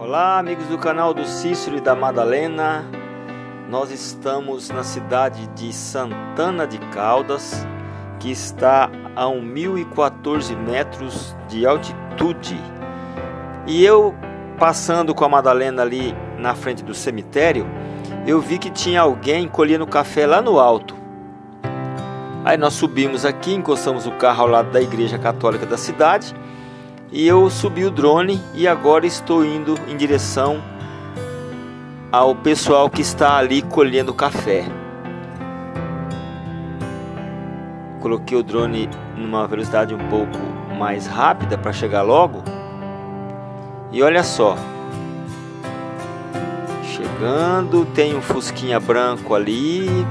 Olá, amigos do canal do Cícero e da Madalena. Nós estamos na cidade de Santana de Caldas, que está a 1014 metros de altitude. E eu, passando com a Madalena ali na frente do cemitério, eu vi que tinha alguém colhendo café lá no alto. Aí nós subimos aqui, encostamos o carro ao lado da igreja católica da cidade, e eu subi o drone e agora estou indo em direção ao pessoal que está ali colhendo café. Coloquei o drone numa velocidade um pouco mais rápida para chegar logo. E olha só, chegando, tem um fusquinha branco ali.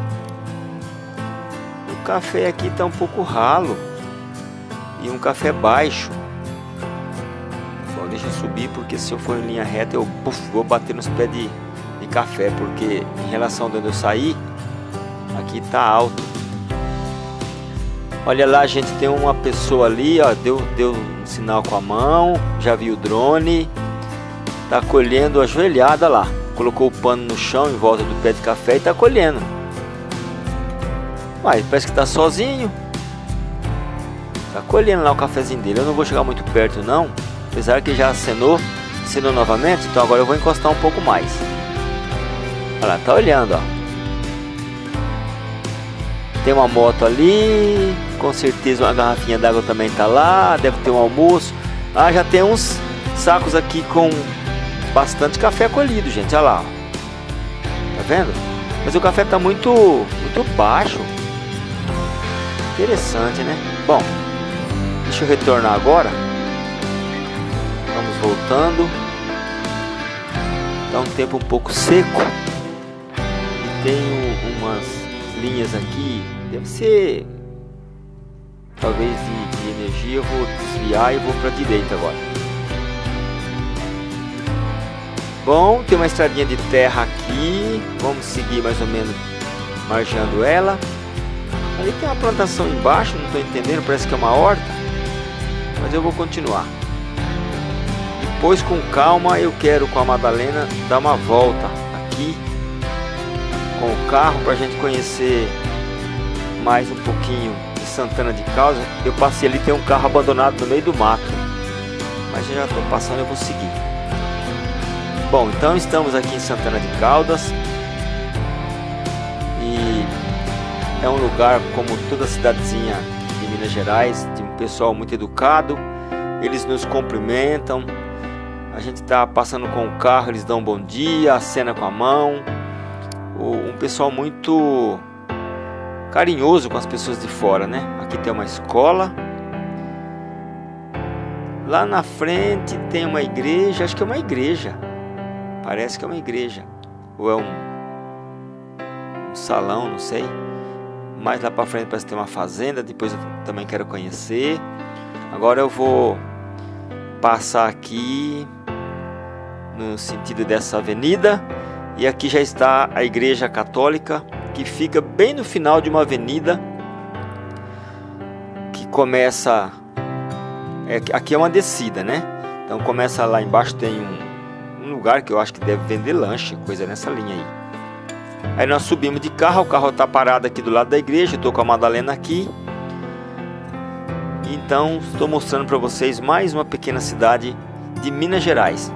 O café aqui está um pouco ralo e um café baixo. Bom, deixa eu subir, porque se eu for em linha reta eu vou bater nos pés de café, porque em relação a onde eu saí, aqui está alto. Olha lá, gente, tem uma pessoa ali, ó, deu um sinal com a mão, já vi o drone, tá colhendo ajoelhada lá, colocou o pano no chão em volta do pé de café e tá colhendo. Mas parece que tá sozinho, tá colhendo lá o cafezinho dele. Eu não vou chegar muito perto não, apesar que já acenou novamente, então agora eu vou encostar um pouco mais. Olha lá, tá olhando, ó. Tem uma moto ali, com certeza uma garrafinha d'água também tá lá, deve ter um almoço. Ah, já tem uns sacos aqui com bastante café colhido, gente, olha lá, ó. Tá vendo? Mas o café tá muito baixo. Interessante, né? Bom, deixa eu retornar agora. Vamos voltando. Tá um tempo um pouco seco. E tem umas linhas aqui. Deve ser talvez de energia. Eu vou desviar e vou para a direita agora. Bom, tem uma estradinha de terra aqui. Vamos seguir mais ou menos margeando ela. Ali tem uma plantação embaixo, não estou entendendo, parece que é uma horta, mas eu vou continuar. Depois, com calma, eu quero com a Madalena dar uma volta aqui com o carro para a gente conhecer mais um pouquinho de Santana de Caldas. Eu passei ali, tem um carro abandonado no meio do mato, mas eu já estou passando, eu vou seguir. Bom, então estamos aqui em Santana de Caldas e é um lugar, como toda cidadezinha de Minas Gerais, de um pessoal muito educado. Eles nos cumprimentam. A gente está passando com o carro, eles dão um bom dia, acena com a mão. Um pessoal muito carinhoso com as pessoas de fora, né? Aqui tem uma escola. Lá na frente tem uma igreja, acho que é uma igreja. Parece que é uma igreja. Ou é um salão, não sei. Mais lá para frente parece ter uma fazenda, depois eu também quero conhecer. Agora eu vou passar aqui no sentido dessa avenida, e aqui já está a igreja católica, que fica bem no final de uma avenida que começa, aqui é uma descida, né? Então começa lá embaixo, tem um lugar que eu acho que deve vender lanche, coisa nessa linha aí. Aí nós subimos de carro, o carro está parado aqui do lado da igreja, estou com a Madalena aqui. Então estou mostrando para vocês mais uma pequena cidade de Minas Gerais.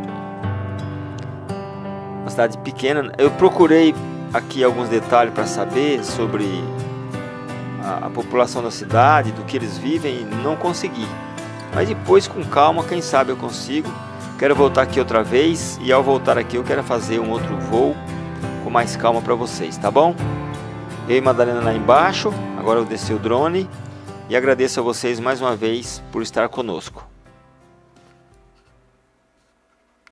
Uma cidade pequena. Eu procurei aqui alguns detalhes para saber sobre a população da cidade, do que eles vivem, e não consegui. Mas depois, com calma, quem sabe eu consigo. Quero voltar aqui outra vez, e ao voltar aqui eu quero fazer um outro voo com mais calma para vocês, tá bom? Eu e Madalena lá embaixo. Agora eu desci o drone e agradeço a vocês mais uma vez por estar conosco.